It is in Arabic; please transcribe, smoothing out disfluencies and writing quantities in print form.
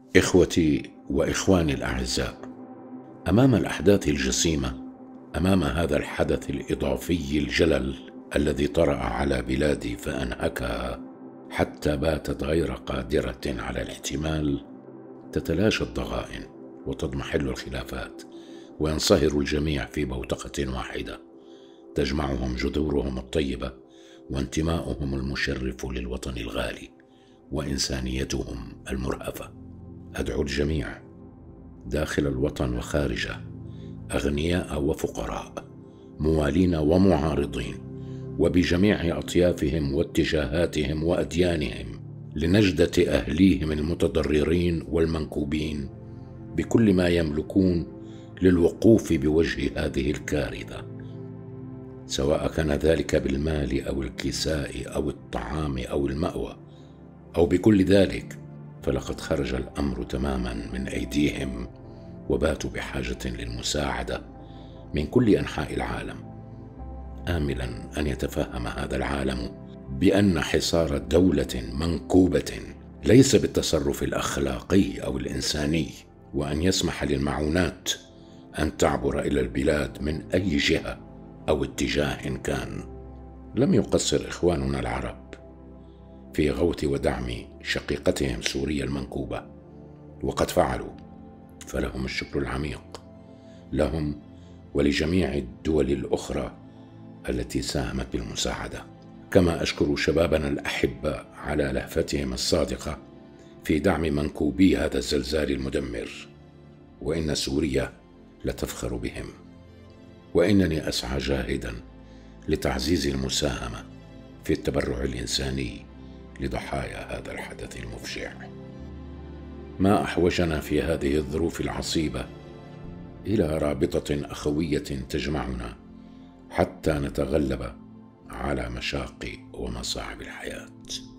إخوتي وإخواني الأعزاء، أمام الأحداث الجسيمة، أمام هذا الحدث الإضافي الجلل الذي طرأ على بلادي فأنهكها حتى باتت غير قادرة على الاحتمال، تتلاشى الضغائن وتضمحل الخلافات وينصهر الجميع في بوتقة واحدة تجمعهم جذورهم الطيبة وانتماؤهم المشرف للوطن الغالي وإنسانيتهم المرهفة. أدعو الجميع داخل الوطن وخارجه، أغنياء وفقراء، موالين ومعارضين، وبجميع أطيافهم واتجاهاتهم وأديانهم، لنجدة أهليهم المتضررين والمنكوبين بكل ما يملكون للوقوف بوجه هذه الكارثة، سواء كان ذلك بالمال أو الكساء أو الطعام أو المأوى أو بكل ذلك، فلقد خرج الأمر تماما من أيديهم وباتوا بحاجة للمساعدة من كل أنحاء العالم، آملا أن يتفهم هذا العالم بأن حصار دولة منكوبة ليس بالتصرف الأخلاقي أو الإنساني، وأن يسمح للمعونات أن تعبر إلى البلاد من أي جهة أو اتجاه كان. لم يقصر إخواننا العرب في غوث ودعم شقيقتهم سوريا المنكوبة، وقد فعلوا، فلهم الشكر العميق، لهم ولجميع الدول الأخرى التي ساهمت بالمساعدة. كما أشكر شبابنا الأحبة على لهفتهم الصادقة في دعم منكوبي هذا الزلزال المدمر، وإن سوريا لتفخر بهم، وإنني أسعى جاهدا لتعزيز المساهمة في التبرع الإنساني لضحايا هذا الحدث المفجع. ما أحوجنا في هذه الظروف العصيبة إلى رابطة أخوية تجمعنا حتى نتغلب على مشاق ومصاعب الحياة.